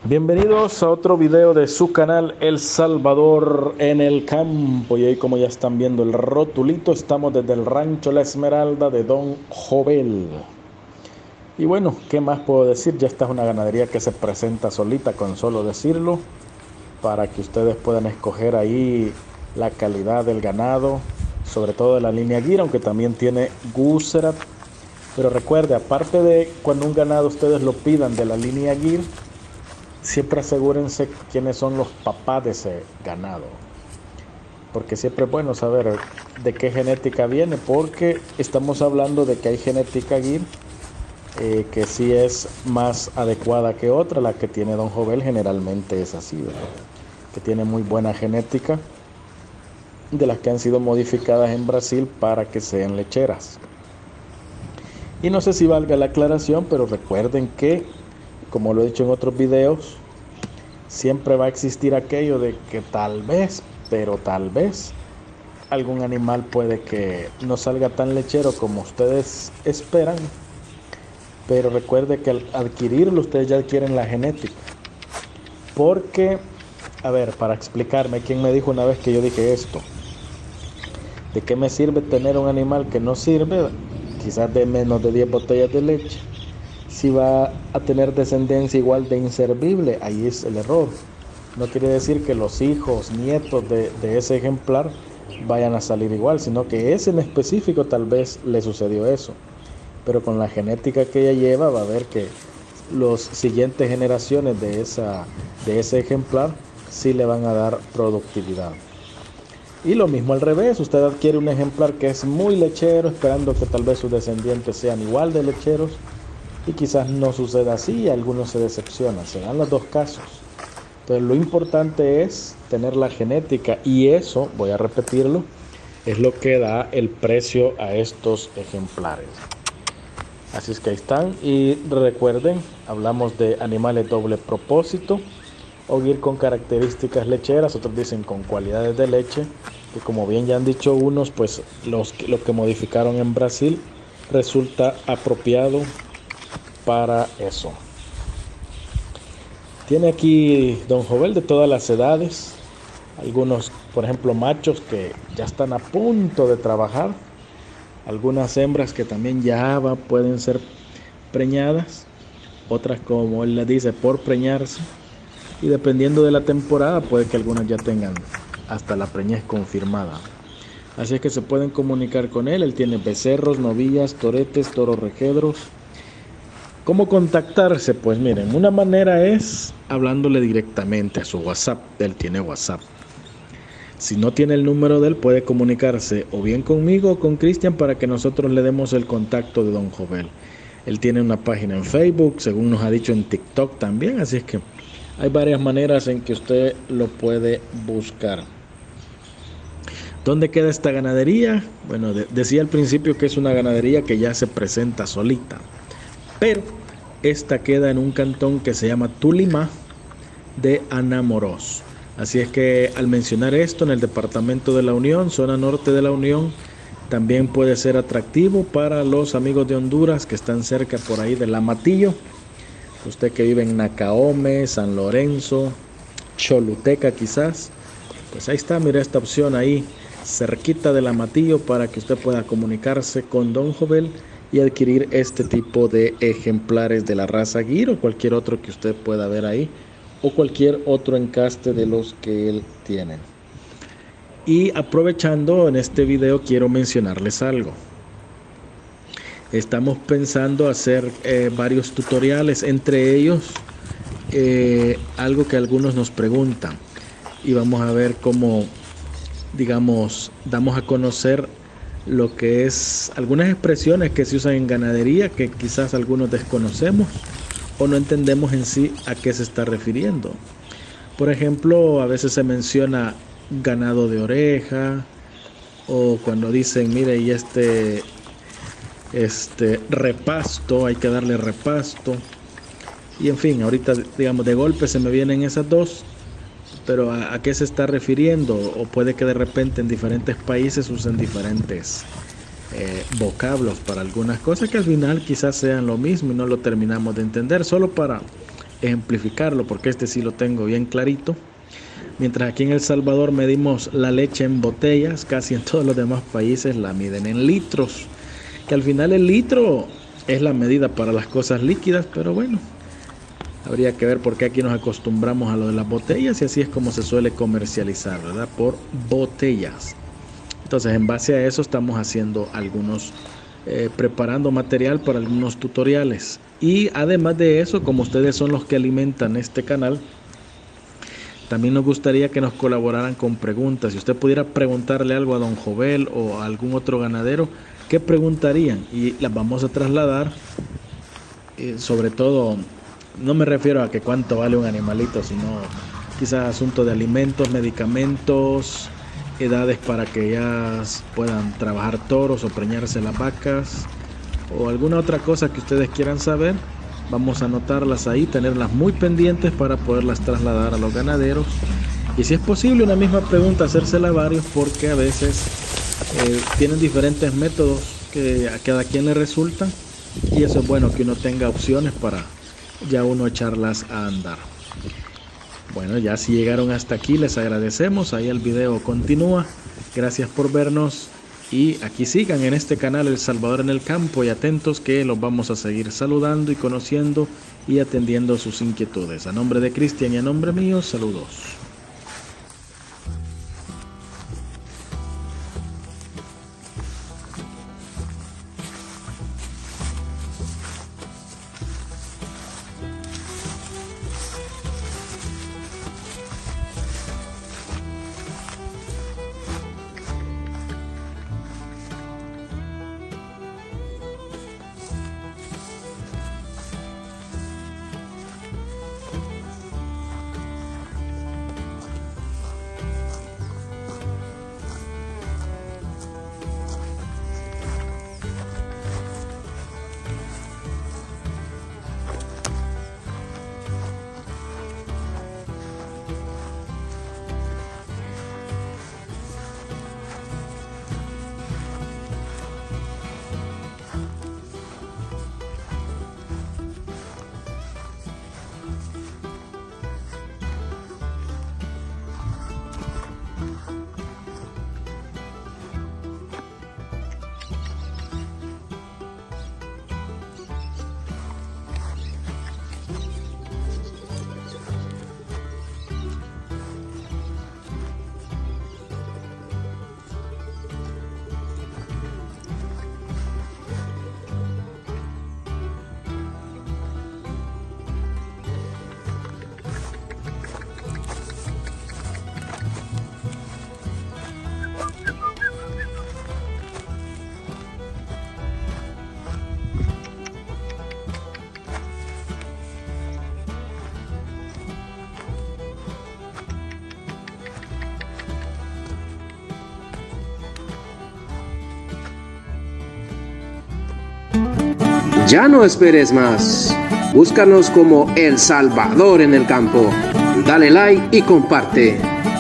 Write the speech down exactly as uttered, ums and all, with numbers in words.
Bienvenidos a otro video de su canal El Salvador en el campo. Y ahí, como ya están viendo el rotulito, estamos desde el rancho La Esmeralda de Don Jovel. Y bueno, ¿qué más puedo decir? Ya esta es una ganadería que se presenta solita con solo decirlo, para que ustedes puedan escoger ahí la calidad del ganado, sobre todo de la línea Guira, aunque también tiene Guserat. Pero recuerde, aparte de cuando un ganado ustedes lo pidan de la línea Guir, siempre asegúrense quiénes son los papás de ese ganado, porque siempre es bueno saber de qué genética viene, porque estamos hablando de que hay genética Guir eh, que sí es más adecuada que otra. La que tiene Don Jovel generalmente es así, ¿verdad? Que tiene muy buena genética, de las que han sido modificadas en Brasil para que sean lecheras. Y no sé si valga la aclaración, pero recuerden que, como lo he dicho en otros videos, siempre va a existir aquello de que tal vez, pero tal vez, algún animal puede que no salga tan lechero como ustedes esperan. Pero recuerde que al adquirirlo, ustedes ya adquieren la genética. Porque, a ver, para explicarme, ¿quién me dijo una vez que yo dije esto? ¿De qué me sirve tener un animal que no sirve, quizás de menos de diez botellas de leche, si va a tener descendencia igual de inservible? Ahí es el error. No quiere decir que los hijos, nietos de, de ese ejemplar vayan a salir igual, sino que ese en específico tal vez le sucedió eso. Pero con la genética que ella lleva, va a ver que las siguientes generaciones de, esa, de ese ejemplar sí le van a dar productividad. Y lo mismo al revés, usted adquiere un ejemplar que es muy lechero, esperando que tal vez sus descendientes sean igual de lecheros, y quizás no suceda así y algunos se decepcionan. Se dan los dos casos. Entonces lo importante es tener la genética, y eso, voy a repetirlo, es lo que da el precio a estos ejemplares. Así es que ahí están. Y recuerden, hablamos de animales doble propósito, o Guir con características lecheras, otros dicen con cualidades de leche, que como bien ya han dicho unos, pues los, lo que modificaron en Brasil resulta apropiado para eso. Tiene aquí Don Jovel de todas las edades, algunos, por ejemplo, machos que ya están a punto de trabajar, algunas hembras que también ya va, pueden ser preñadas, otras, como él le dice, por preñarse, y dependiendo de la temporada puede que algunas ya tengan hasta la preñez confirmada. Así es que se pueden comunicar con él. Él tiene becerros, novillas, toretes, toros rejedros. ¿Cómo contactarse? Pues miren, una manera es hablándole directamente a su WhatsApp. Él tiene WhatsApp. Si no tiene el número de él, puede comunicarse o bien conmigo o con Cristian para que nosotros le demos el contacto de Don Jovel. Él tiene una página en Facebook, según nos ha dicho, en TikTok también, así es que hay varias maneras en que usted lo puede buscar. ¿Dónde queda esta ganadería? Bueno, de, decía al principio que es una ganadería que ya se presenta solita, pero esta queda en un cantón que se llama Tulimá de Anamoros. Así es que al mencionar esto, en el departamento de la Unión, zona norte de la Unión, también puede ser atractivo para los amigos de Honduras que están cerca por ahí del Amatillo. Usted que vive en Nacaome, San Lorenzo, Choluteca quizás, pues ahí está, mira esta opción ahí, cerquita del Amatillo, para que usted pueda comunicarse con Don Jovel y adquirir este tipo de ejemplares de la raza Guir o cualquier otro que usted pueda ver ahí, o cualquier otro encaste de los que él tiene. Y aprovechando en este video, quiero mencionarles algo. Estamos pensando hacer eh, varios tutoriales, entre ellos eh, algo que algunos nos preguntan, y vamos a ver cómo, digamos, damos a conocer lo que es algunas expresiones que se usan en ganadería que quizás algunos desconocemos o no entendemos en sí a qué se está refiriendo. Por ejemplo, a veces se menciona ganado de oreja, o cuando dicen, mire, y este este repasto, hay que darle repasto, y en fin, ahorita digamos de golpe se me vienen esas dos, pero a, a qué se está refiriendo, o puede que de repente en diferentes países usen diferentes eh, vocablos para algunas cosas que al final quizás sean lo mismo y no lo terminamos de entender. Solo para ejemplificarlo porque este sí lo tengo bien clarito. Mientras aquí en El Salvador medimos la leche en botellas, casi en todos los demás países la miden en litros, que al final el litro es la medida para las cosas líquidas, pero bueno, habría que ver por qué aquí nos acostumbramos a lo de las botellas y así es como se suele comercializar, ¿verdad? Por botellas. Entonces, en base a eso estamos haciendo algunos, eh, preparando material para algunos tutoriales. Y además de eso, como ustedes son los que alimentan este canal, también nos gustaría que nos colaboraran con preguntas. Si usted pudiera preguntarle algo a don Jovel o a algún otro ganadero, ¿qué preguntarían? Y las vamos a trasladar, eh, sobre todo, no me refiero a que cuánto vale un animalito, sino quizás asuntos de alimentos, medicamentos, edades para que ellas puedan trabajar toros o preñarse las vacas, o alguna otra cosa que ustedes quieran saber. Vamos a anotarlas ahí, tenerlas muy pendientes para poderlas trasladar a los ganaderos. Y si es posible, una misma pregunta, hacérsela a varios, porque a veces eh, tienen diferentes métodos que a cada quien le resultan. Y eso es bueno que uno tenga opciones para ya uno echarlas a andar. Bueno, ya si llegaron hasta aquí, les agradecemos. Ahí el video continúa. Gracias por vernos. Y aquí sigan en este canal El Salvador en el Campo y atentos que los vamos a seguir saludando y conociendo y atendiendo sus inquietudes. A nombre de Cristian y a nombre mío, saludos. Ya no esperes más. Búscanos como El Salvador en el Campo. Dale like y comparte.